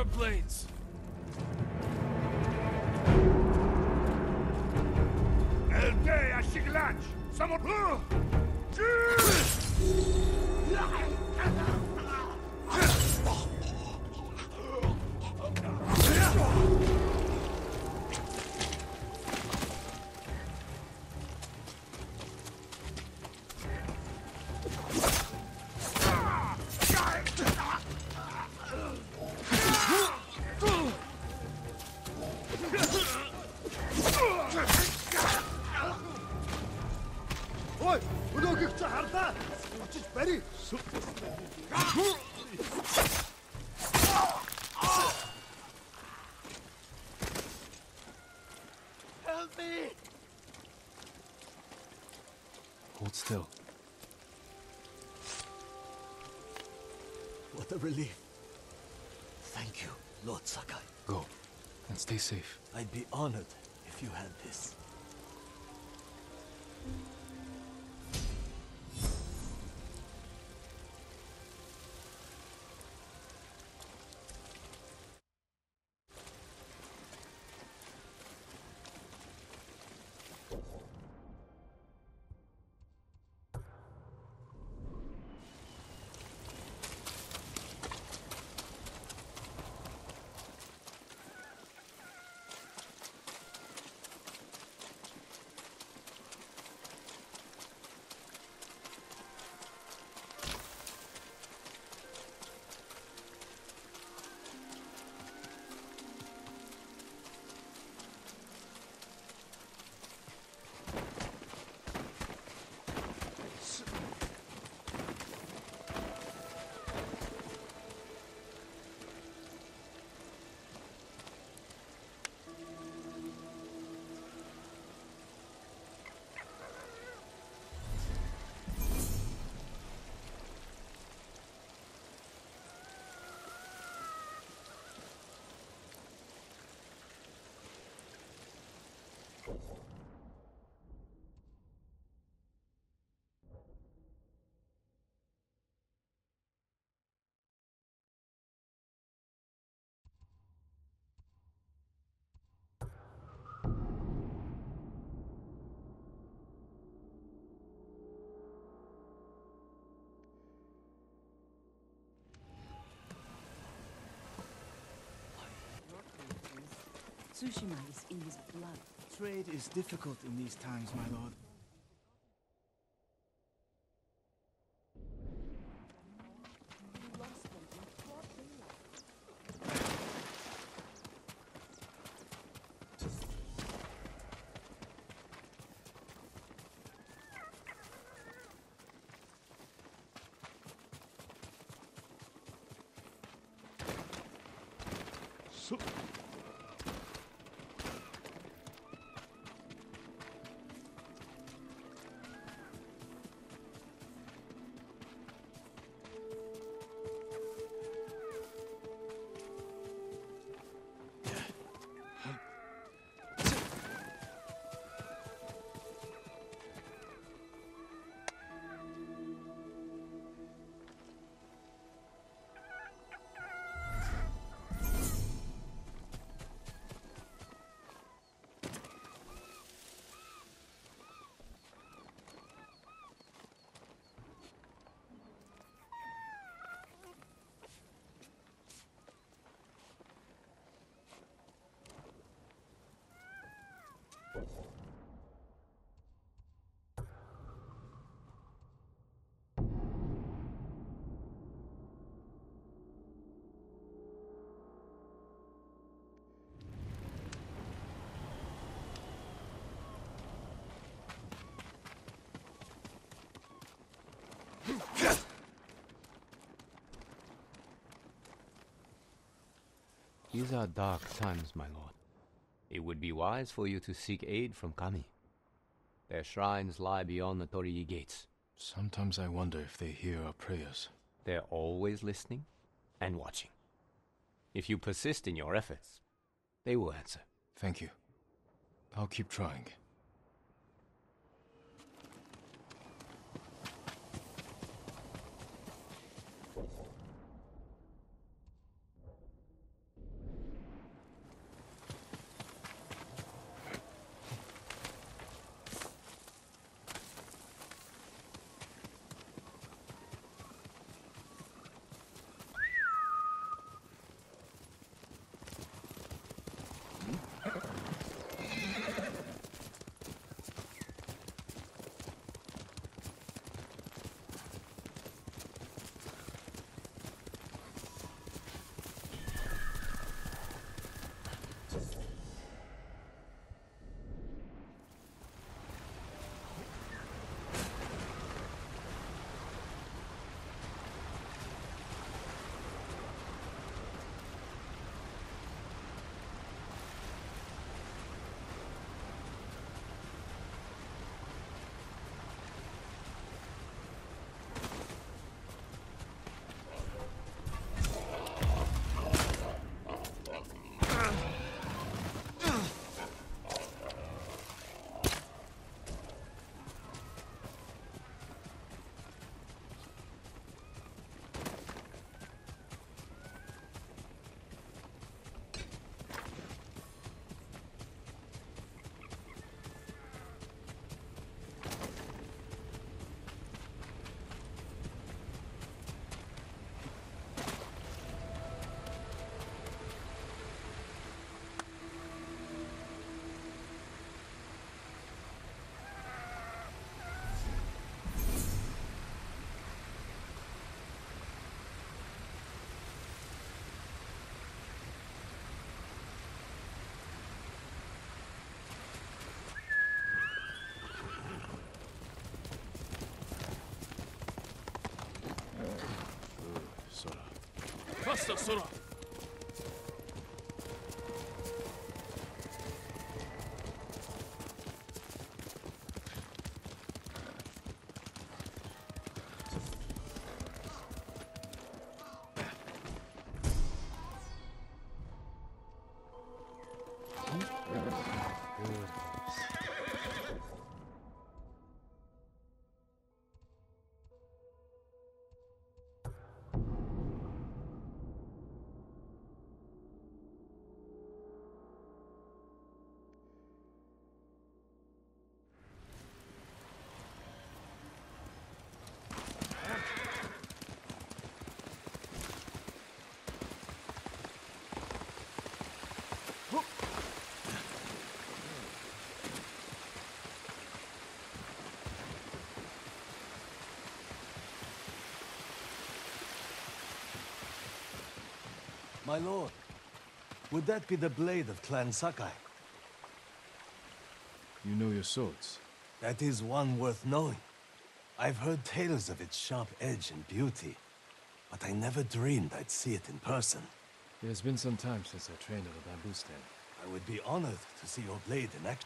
your blades. Elde Ashiglanch! Someone. Help me! Hold still. What a relief. Thank you, Lord Sakai. Go. And stay safe. I'd be honored if you had this. Tsushima is in his blood. Trade is difficult in these times, my lord. You lost them in broad daylight. These are dark times, my lord. It would be wise for you to seek aid from Kami. Their shrines lie beyond the Torii gates. Sometimes I wonder if they hear our prayers. They're always listening and watching. If you persist in your efforts, they will answer. Thank you. I'll keep trying. لسه بسرعة. My lord, would that be the blade of Clan Sakai? You know your swords. That is one worth knowing. I've heard tales of its sharp edge and beauty, but I never dreamed I'd see it in person. It has been some time since I trained at a bamboo stand. I would be honored to see your blade in action.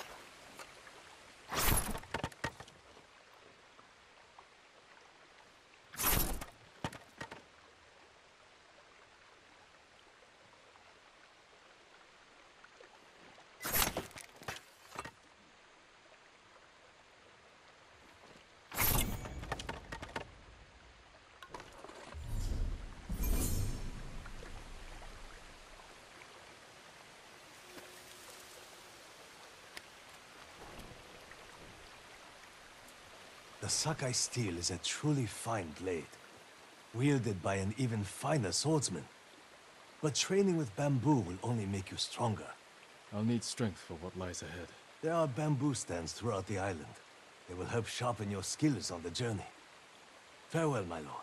The Sakai steel is a truly fine blade, wielded by an even finer swordsman. But training with bamboo will only make you stronger. I'll need strength for what lies ahead. There are bamboo stands throughout the island. They will help sharpen your skills on the journey. Farewell, my lord.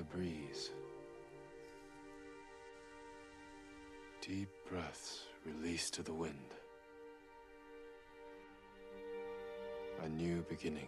breeze. Deep breaths released to the wind. A new beginning.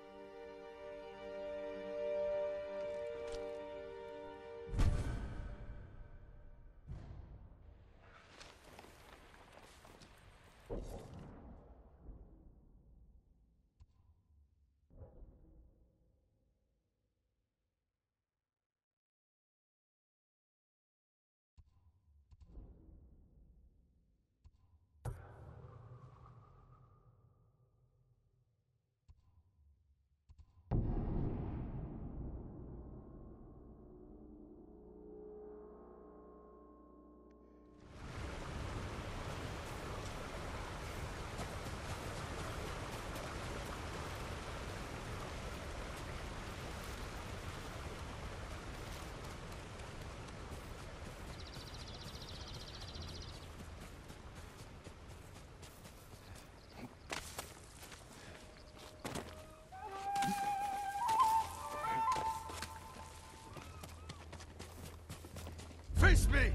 Face me!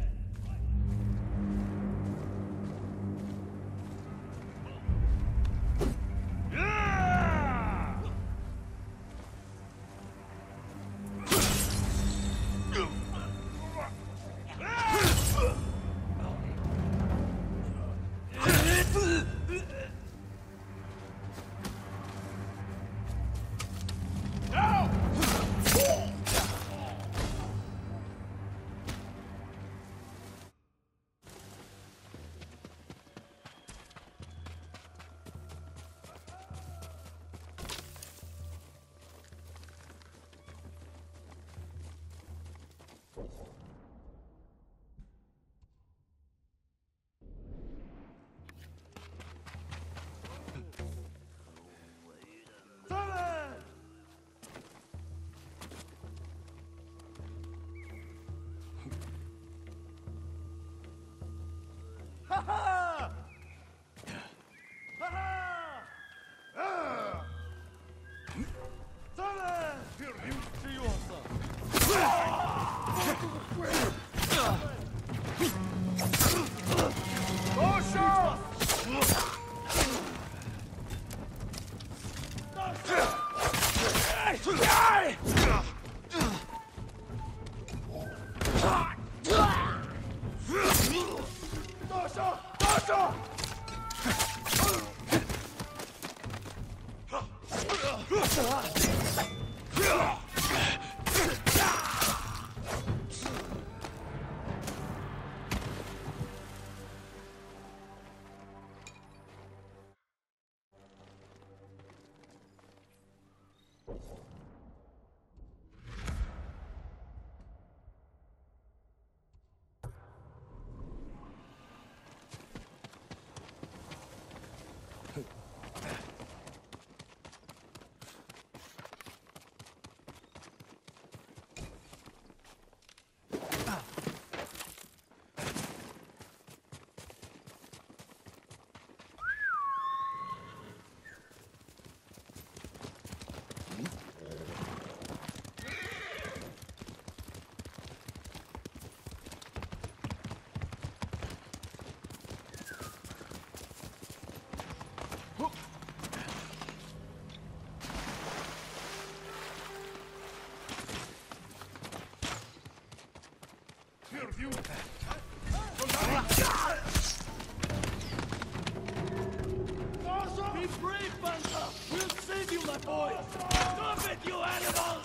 Be brave, Banta! We'll save you, my boy! Stop it, you animals!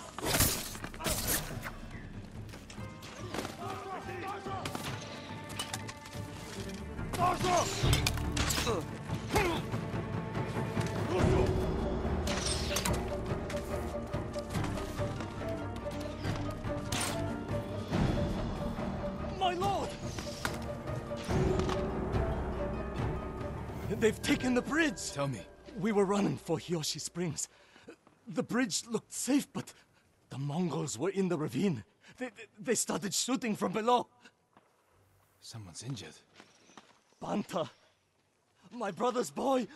My lord! They've taken the bridge! Tell me. We were running for Hiyoshi Springs. The bridge looked safe, but the Mongols were in the ravine. They started shooting from below. Someone's injured. Banta, my brother's boy.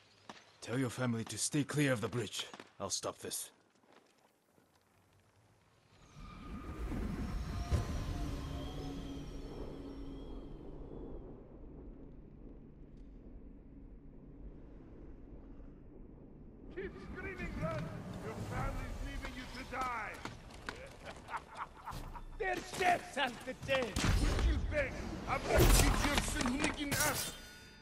Tell your family to stay clear of the bridge. I'll stop this. die! Der Chef sankte Jane! Kill back! I'm gonna teach your son licking ass!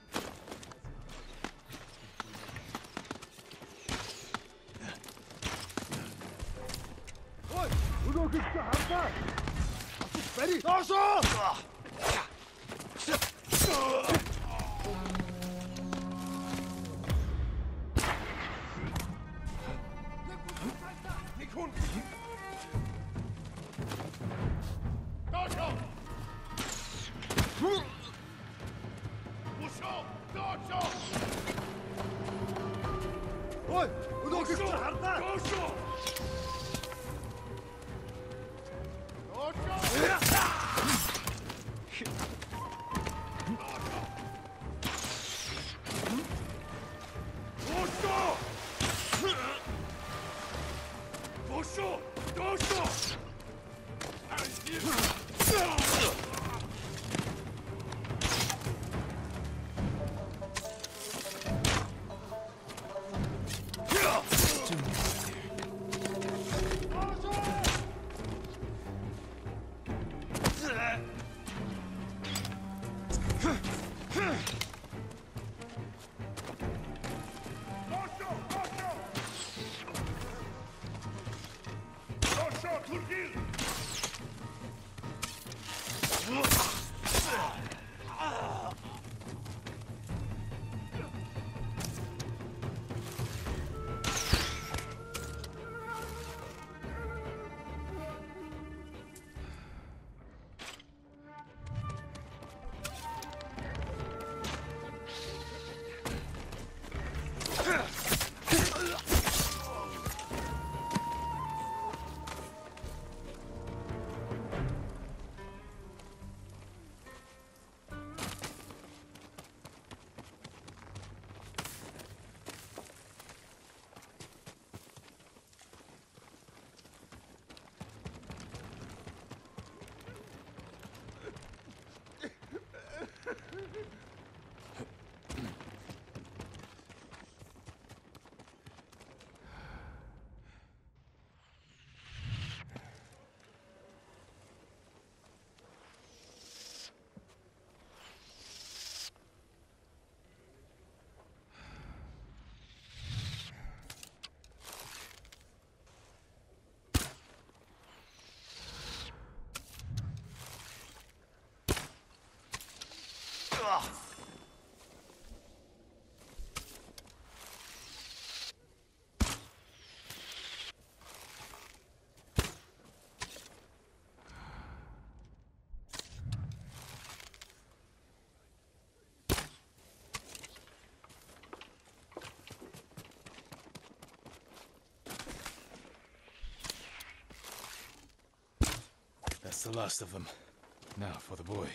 That's the last of them. Now for the boy.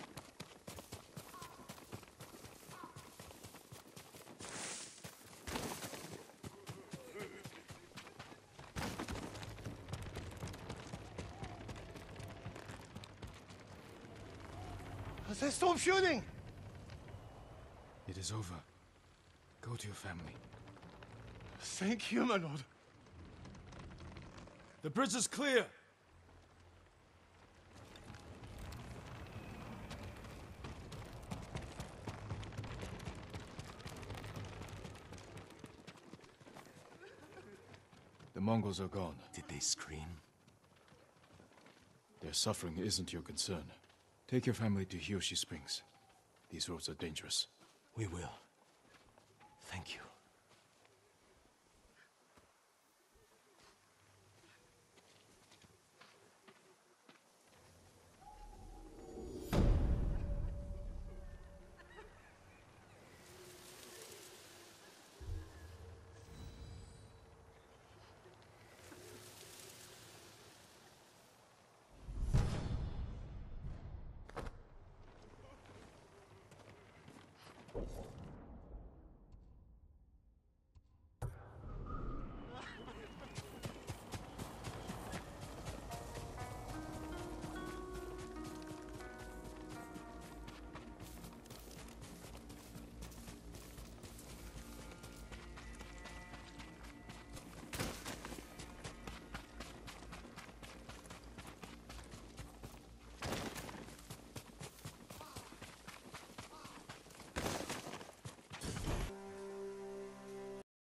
They stopped shooting! It is over. Go to your family. Thank you, my lord. The bridge is clear! The Mongols are gone. Did they scream? Their suffering isn't your concern. Take your family to Hiyoshi Springs. These roads are dangerous. We will. Thank you.